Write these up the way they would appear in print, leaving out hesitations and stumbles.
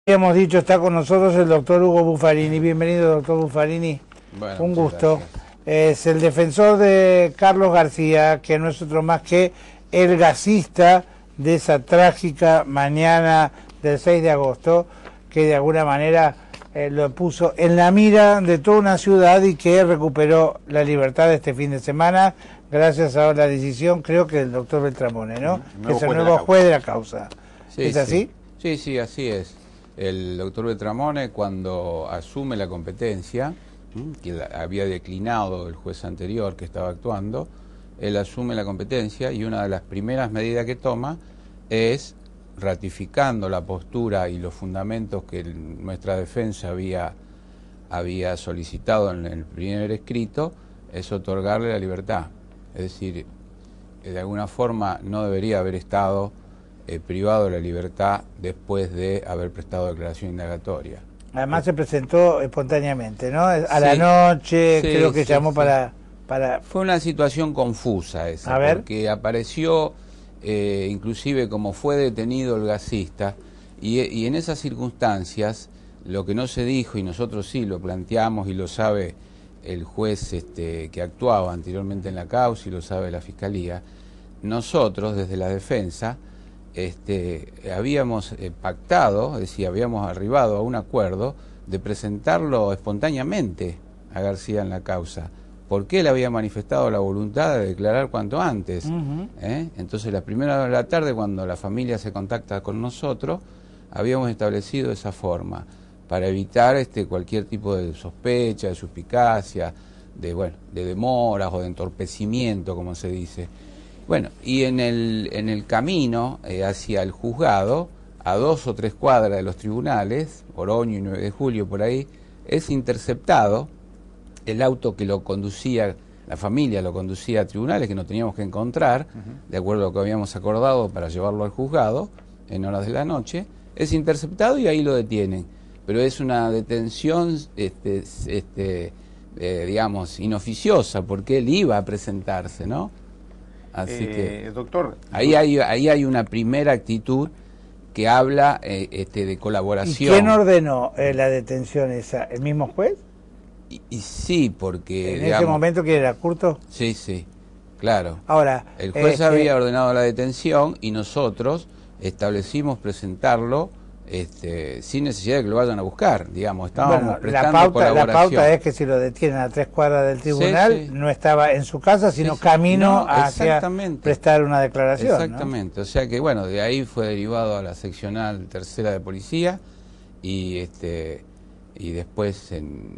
Hemos dicho, está con nosotros el doctor Hugo Buffarini. Bienvenido, doctor Buffarini. Bueno, un gusto. Gracias. Es el defensor de Carlos García, que no es otro más que el gasista de esa trágica mañana del 6 de agosto, que de alguna manera lo puso en la mira de toda una ciudad y que recuperó la libertad este fin de semana, gracias a la decisión, creo que del doctor Beltramone, ¿no? Que es el nuevo juez de la causa. Sí, ¿Es así? Sí, así es. El doctor Beltramone, cuando asume la competencia, que había declinado el juez anterior que estaba actuando, él asume la competencia y una de las primeras medidas que toma es, ratificando la postura y los fundamentos que nuestra defensa había solicitado en el primer escrito, es otorgarle la libertad. Es decir, de alguna forma no debería haber estado privado de la libertad después de haber prestado declaración indagatoria. Además se presentó espontáneamente, ¿no? A la noche, creo que llamó para... Fue una situación confusa esa, porque apareció, inclusive como fue detenido el gasista, y en esas circunstancias, lo que no se dijo, y nosotros sí lo planteamos y lo sabe el juez que actuaba anteriormente en la causa y lo sabe la Fiscalía, nosotros desde la defensa habíamos pactado, es decir, habíamos arribado a un acuerdo de presentarlo espontáneamente a García en la causa, porque él había manifestado la voluntad de declarar cuanto antes. Entonces, la primera hora de la tarde, cuando la familia se contacta con nosotros, habíamos establecido esa forma para evitar cualquier tipo de sospecha, de suspicacia, de demoras o de entorpecimiento, como se dice. Bueno, y en el camino hacia el juzgado, a 2 o 3 cuadras de los tribunales, Oroño y 9 de Julio, por ahí, es interceptado el auto que lo conducía, la familia lo conducía a tribunales que no teníamos que encontrar, de acuerdo a lo que habíamos acordado para llevarlo al juzgado en horas de la noche, es interceptado y ahí lo detienen. Pero es una detención, digamos, inoficiosa, porque él iba a presentarse, ¿no? Así que, doctor, ahí hay una primera actitud que habla de colaboración. ¿Y quién ordenó la detención esa? ¿El mismo juez? Y sí, porque... ¿En ese momento que era Curto? Sí, claro. Ahora, el juez había ordenado la detención y nosotros establecimos presentarlo sin necesidad de que lo vayan a buscar, digamos, estábamos prestando colaboración. La pauta es que si lo detienen a 3 cuadras del tribunal, no estaba en su casa, sino camino hacia prestar una declaración. Exactamente, ¿no? O sea que, bueno, de ahí fue derivado a la seccional tercera de policía y después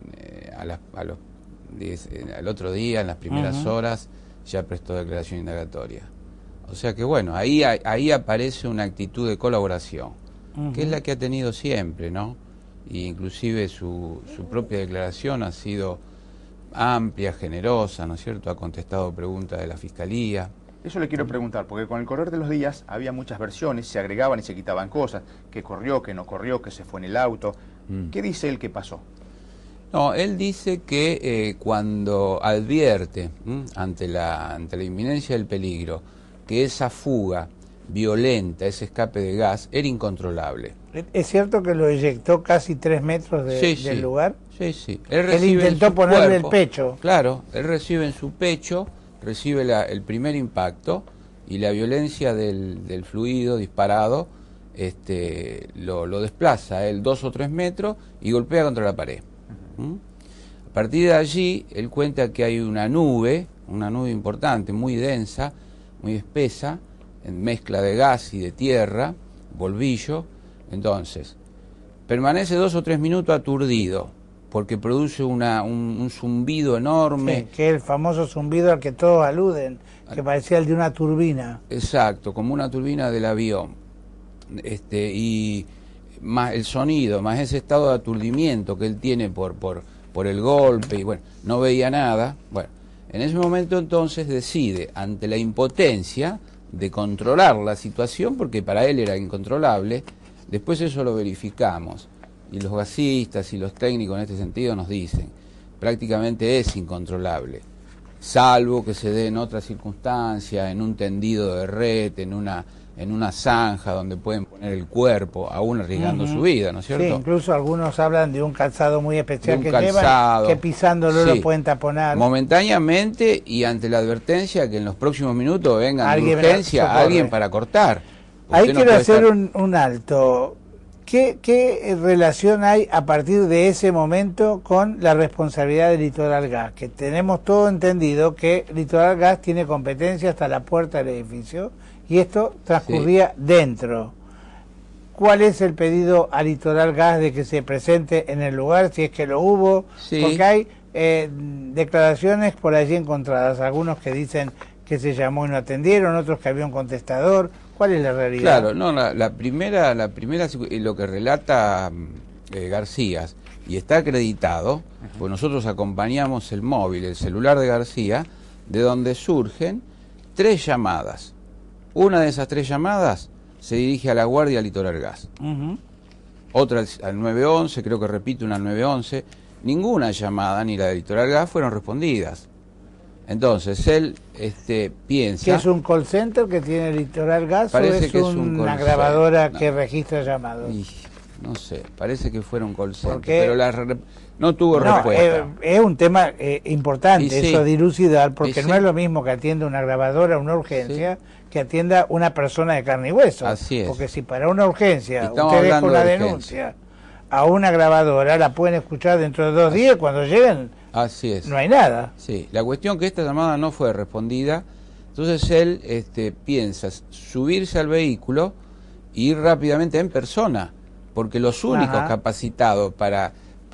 al otro día, en las primeras horas, ya prestó declaración indagatoria. O sea que, bueno, ahí aparece una actitud de colaboración, que es la que ha tenido siempre, ¿no? Y inclusive su propia declaración ha sido amplia, generosa, ¿no es cierto? Ha contestado preguntas de la Fiscalía. Eso le quiero preguntar, porque con el correr de los días había muchas versiones, se agregaban y se quitaban cosas, que corrió, que no corrió, que se fue en el auto. ¿Qué dice él que pasó? No, él dice que cuando advierte ante la inminencia del peligro que esa fuga violenta, ese escape de gas, era incontrolable. ¿Es cierto que lo eyectó casi 3 metros del lugar? Sí. Él intentó ponerle el pecho. Claro, él recibe en su pecho, recibe el primer impacto y la violencia del fluido disparado lo desplaza a él 2 o 3 metros y golpea contra la pared. A partir de allí, él cuenta que hay una nube importante, muy densa, muy espesa, en mezcla de gas y de tierra, polvillo. Entonces, permanece 2 o 3 minutos aturdido, porque produce un zumbido enorme. Sí, que es el famoso zumbido al que todos aluden, que parecía el de una turbina. Exacto, como una turbina del avión. Y más el sonido, más ese estado de aturdimiento que él tiene por el golpe, y bueno, no veía nada. Bueno, en ese momento entonces decide, ante la impotencia de controlar la situación, porque para él era incontrolable, después eso lo verificamos, y los gasistas y los técnicos en este sentido nos dicen, prácticamente es incontrolable, salvo que se dé en otras circunstancias, en un tendido de red, en una en una zanja donde pueden poner el cuerpo, aún arriesgando su vida, ¿no es cierto? Sí, incluso algunos hablan de un calzado muy especial que calzado, llevan, que pisándolo lo pueden taponar. Momentáneamente, y ante la advertencia que en los próximos minutos vengan de urgencia alguien para cortar. Ahí quiero hacer un alto. ¿Qué relación hay a partir de ese momento con la responsabilidad de Litoral Gas? Que tenemos todo entendido que Litoral Gas tiene competencia hasta la puerta del edificio y esto transcurría dentro. ¿Cuál es el pedido a Litoral Gas de que se presente en el lugar, si es que lo hubo? Porque hay declaraciones por allí encontradas, algunos que dicen que se llamó y no atendieron, otros que había un contestador. ¿Cuál es la realidad? Claro, no, la primera, lo que relata García, y está acreditado, pues nosotros acompañamos el móvil, el celular de García, de donde surgen 3 llamadas. Una de esas 3 llamadas se dirige a la Guardia Litoral Gas. Otra al 911, creo que repite una al 911. Ninguna llamada, ni la de Litoral Gas, fueron respondidas. Entonces él piensa... ¿Que es un call center que tiene Litoral Gas parece o es, que una grabadora que registra llamados? No sé, parece que fuera un call center, porque pero no tuvo respuesta. Es un tema importante eso de dilucidar, porque no sí. es lo mismo que atienda una grabadora, una urgencia, que atienda una persona de carne y hueso. Así es. Porque si para una urgencia usted deja una denuncia a una grabadora, la pueden escuchar dentro de 2 días, cuando lleguen... Así es. No hay nada. Sí, la cuestión que esta llamada no fue respondida, entonces él piensa subirse al vehículo e ir rápidamente en persona, porque los únicos capacitados para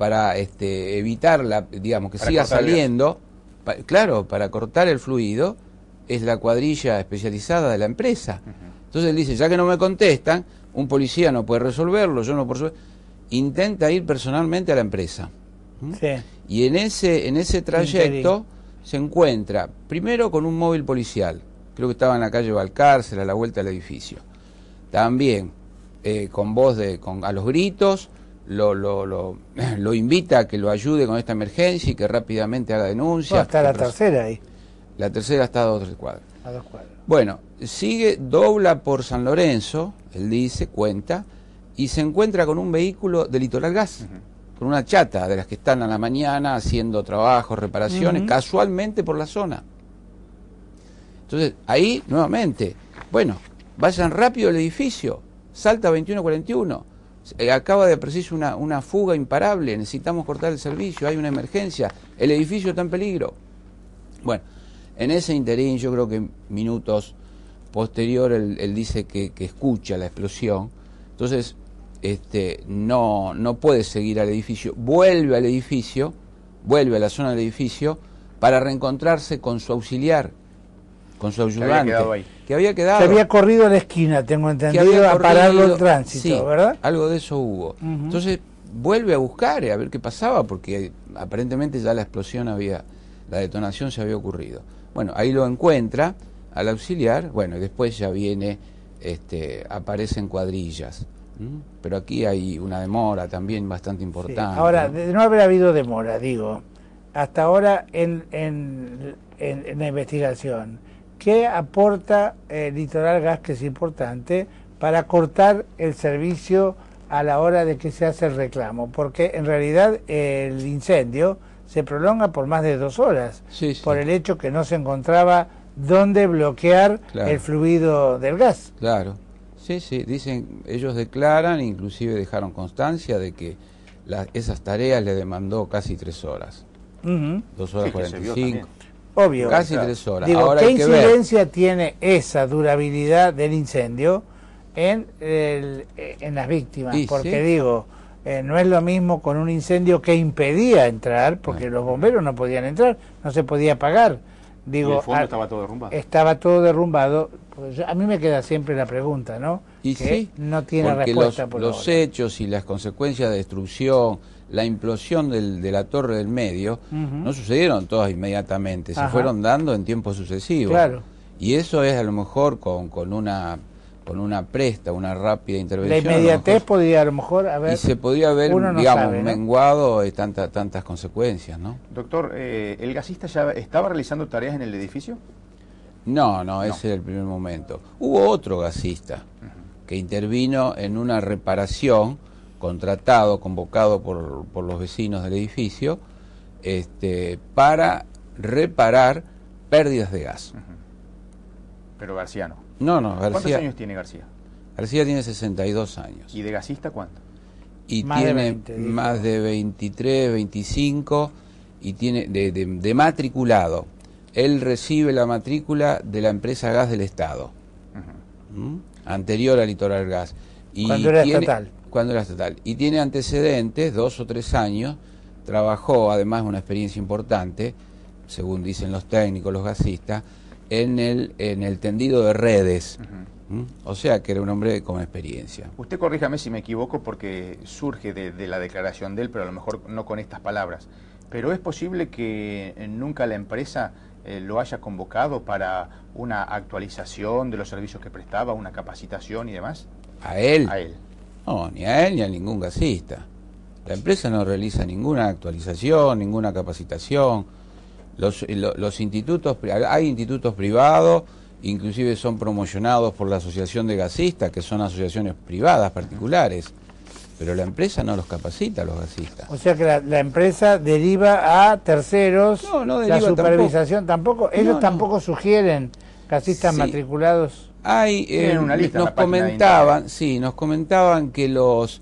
evitar digamos que siga saliendo, para cortar el fluido, es la cuadrilla especializada de la empresa. Entonces él dice, ya que no me contestan, un policía no puede resolverlo, yo no puedo resolverlo, intenta ir personalmente a la empresa. Sí. Y en ese trayecto se encuentra primero con un móvil policial, creo que estaba en la calle Valcárcel, a la vuelta del edificio. También con voz a los gritos, lo invita a que lo ayude con esta emergencia y que rápidamente haga denuncia. No, está la tercera ahí. La tercera está a 2 o 3 cuadras. A 2 cuadras. Bueno, dobla por San Lorenzo, él dice, cuenta, y se encuentra con un vehículo de Litoral Gas. Con una chata de las que están a la mañana haciendo trabajos, reparaciones, casualmente por la zona. Entonces, ahí, nuevamente, bueno, vayan rápido al edificio, salta 2141, acaba de aparecer una fuga imparable, necesitamos cortar el servicio, hay una emergencia, el edificio está en peligro. Bueno, en ese interín, yo creo que minutos posterior, él dice que escucha la explosión, entonces... no puede seguir al edificio, vuelve al edificio, vuelve a la zona del edificio para reencontrarse con su auxiliar, con su ayudante, que había quedado. Se había corrido a la esquina, tengo entendido, a pararlo el tránsito, sí, ¿verdad? Algo de eso hubo. Entonces vuelve a buscar, a ver qué pasaba, porque aparentemente ya la detonación se había ocurrido. Bueno, ahí lo encuentra al auxiliar, bueno, y después ya viene, aparecen cuadrillas. Pero aquí hay una demora también bastante importante. Sí. Ahora, de no haber habido demora, digo, hasta ahora en la investigación, ¿qué aporta Litoral Gas, que es importante, para cortar el servicio a la hora de que se hace el reclamo? Porque en realidad el incendio se prolonga por más de 2 horas, por el hecho que no se encontraba dónde bloquear el fluido del gas. Claro. Sí, dicen, ellos declaran, inclusive dejaron constancia de que esas tareas le demandó casi 3 horas. 2 horas 45. Obvio. Casi 3 horas. Digo, ahora ¿qué incidencia tiene esa durabilidad del incendio en las víctimas? Porque digo, no es lo mismo con un incendio que impedía entrar, porque los bomberos no podían entrar, no se podía apagar. Digo, y el fondo estaba todo derrumbado. Estaba todo derrumbado. Pues a mí me queda siempre la pregunta, ¿no? Y que no tiene respuesta por los hechos y las consecuencias de destrucción, la implosión de la torre del medio, no sucedieron todas inmediatamente, se fueron dando en tiempos sucesivos. Claro. Y eso es a lo mejor con una una rápida intervención. La inmediatez podría a lo mejor haber... Y se podía haber, digamos, menguado tantas consecuencias, ¿no? Doctor, ¿el gasista ya estaba realizando tareas en el edificio? No, ese era el primer momento. Hubo otro gasista que intervino en una reparación, contratado, convocado por los vecinos del edificio, para reparar pérdidas de gas. Pero García no. No, García. ¿Cuántos años tiene García? García tiene 62 años. ¿Y de gasista cuánto? Y Más tiene de 20, más de 23, 25, y tiene de matriculado. Él recibe la matrícula de la empresa Gas del Estado, anterior a Litoral Gas. Y cuando era estatal. Cuando era estatal. Y tiene antecedentes, 2 o 3 años, trabajó, además, una experiencia importante, según dicen los técnicos, los gasistas, en el tendido de redes. O sea que era un hombre con experiencia. Usted corríjame si me equivoco, porque surge de la declaración de él, pero a lo mejor no con estas palabras. Pero es posible que nunca la empresa lo haya convocado para una actualización de los servicios que prestaba, una capacitación y demás. ¿A él? A él. No, ni a él ni a ningún gasista. La empresa no realiza ninguna actualización, ninguna capacitación. Los institutos, hay institutos privados, inclusive son promocionados por la Asociación de Gasistas, que son asociaciones privadas, particulares, pero la empresa no los capacita a los gasistas. O sea que la empresa deriva a terceros, no deriva, la supervisación tampoco. Ellos tampoco sugieren gasistas matriculados. Hay, una lista nos comentaban que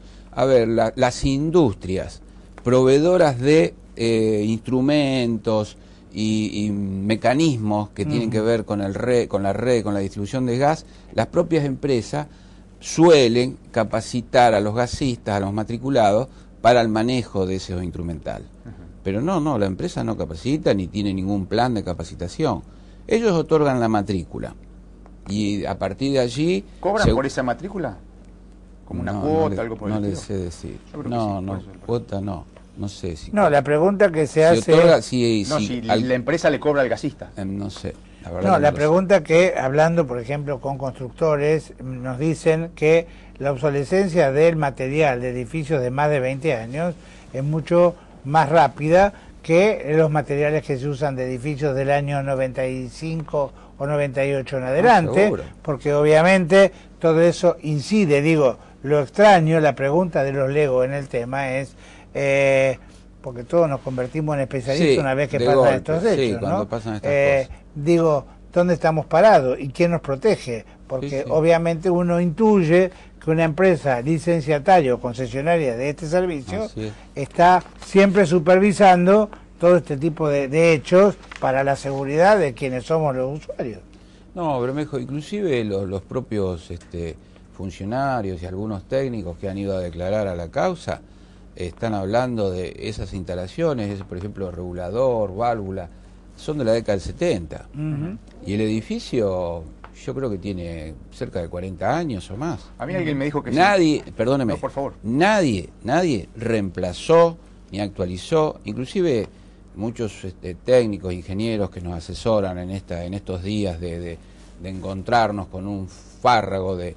las industrias proveedoras de instrumentos y mecanismos que tienen que ver con con la red, con la distribución de gas, las propias empresas suelen capacitar a los gasistas, a los matriculados, para el manejo de ese instrumental. Pero no, la empresa no capacita ni tiene ningún plan de capacitación. Ellos otorgan la matrícula y a partir de allí... ¿Cobran por esa matrícula? ¿Como una cuota, algo por el estilo? No le sé decir. No, cuota no. No sé si... No, la pregunta que se hace... Otorga, si la empresa le cobra al gasista. No sé. La verdad no, la pregunta que, hablando por ejemplo con constructores, nos dicen que la obsolescencia del material de edificios de más de 20 años es mucho más rápida que los materiales que se usan de edificios del año 95 o 98 en adelante, porque obviamente todo eso incide. Digo, lo extraño, la pregunta de los Lego en el tema es... porque todos nos convertimos en especialistas una vez que pasan estos hechos, cuando ¿no? pasan estas cosas. Digo, ¿dónde estamos parados? ¿Y quién nos protege? Porque obviamente uno intuye que una empresa licenciataria o concesionaria de este servicio está siempre supervisando todo este tipo de hechos para la seguridad de quienes somos los usuarios. No, Bermejo, inclusive los propios funcionarios y algunos técnicos que han ido a declarar a la causa están hablando de esas instalaciones, por ejemplo, regulador, válvula, son de la década del 70. Y el edificio, yo creo que tiene cerca de 40 años o más. A mí alguien me dijo que perdóneme, por favor. Nadie reemplazó ni actualizó, inclusive muchos técnicos, ingenieros que nos asesoran en estos días de encontrarnos con un fárrago de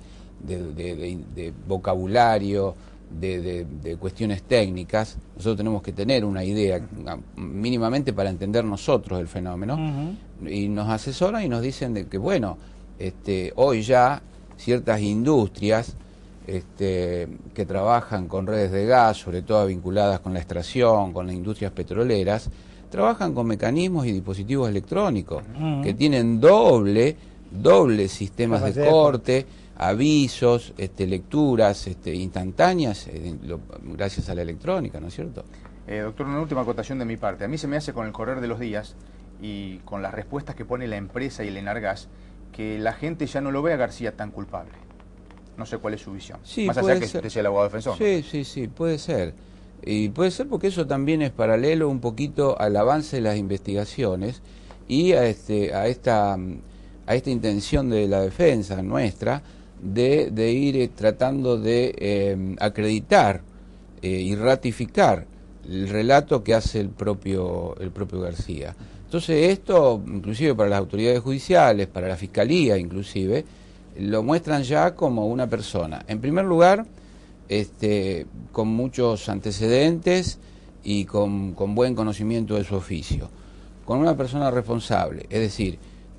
vocabulario, de cuestiones técnicas. Nosotros tenemos que tener una idea mínimamente para entender nosotros el fenómeno, y nos asesoran y nos dicen de que bueno, hoy ya ciertas industrias que trabajan con redes de gas, sobre todo vinculadas con la extracción, con las industrias petroleras, trabajan con mecanismos y dispositivos electrónicos que tienen doble sistemas de corte, avisos, lecturas instantáneas, gracias a la electrónica, ¿no es cierto? Doctor, una última acotación de mi parte. A mí se me hace, con el correr de los días y con las respuestas que pone la empresa y el Enargas, que la gente ya no lo ve a García tan culpable. No sé cuál es su visión. Sí, más allá que usted sea el abogado defensor. Sí, puede ser. Y puede ser porque eso también es paralelo un poquito al avance de las investigaciones y a esta intención de la defensa nuestra de ir tratando de acreditar y ratificar el relato que hace el propio García. Entonces esto, inclusive para las autoridades judiciales, para la Fiscalía inclusive, lo muestran ya como una persona, en primer lugar, con muchos antecedentes y con buen conocimiento de su oficio, con una persona responsable, es decir,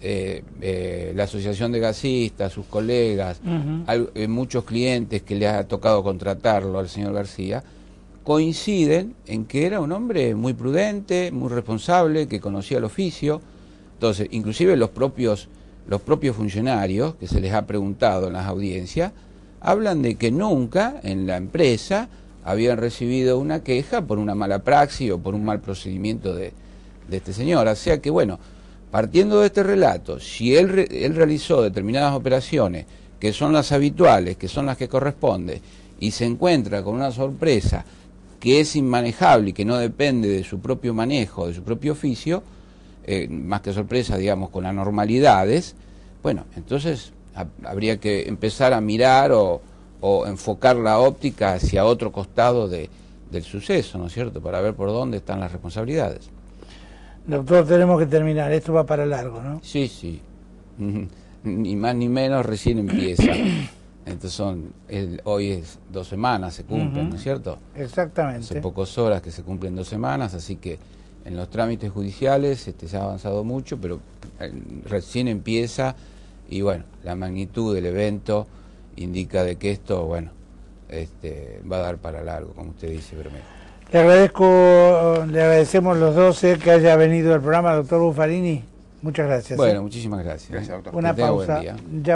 la asociación de gasistas, sus colegas, muchos clientes que le ha tocado contratarlo al señor García, coinciden en que era un hombre muy prudente, muy responsable, que conocía el oficio. Entonces, inclusive los propios funcionarios, que se les ha preguntado en las audiencias, hablan de que nunca en la empresa habían recibido una queja por una mala praxis o por un mal procedimiento de este señor. O sea que, bueno, partiendo de este relato, si él realizó determinadas operaciones que son las habituales, que son las que corresponden, y se encuentra con una sorpresa que es inmanejable y que no depende de su propio manejo, de su propio oficio, más que sorpresa, digamos, con anormalidades, bueno, entonces habría que empezar a mirar o enfocar la óptica hacia otro costado del suceso, ¿no es cierto?, para ver por dónde están las responsabilidades. Doctor, tenemos que terminar, esto va para largo, ¿no? Sí, sí, ni más ni menos, recién empieza. Entonces hoy es 2 semanas, se cumplen, ¿no es cierto? Exactamente. Hace pocas horas que se cumplen 2 semanas, así que en los trámites judiciales se ha avanzado mucho, pero recién empieza y bueno, la magnitud del evento indica de que esto, bueno, va a dar para largo, como usted dice, Bermejo. Le agradecemos los dos que haya venido al programa, doctor Buffarini. Muchas gracias. Bueno, muchísimas gracias. Gracias, doctor. Una pausa. Buen día. Ya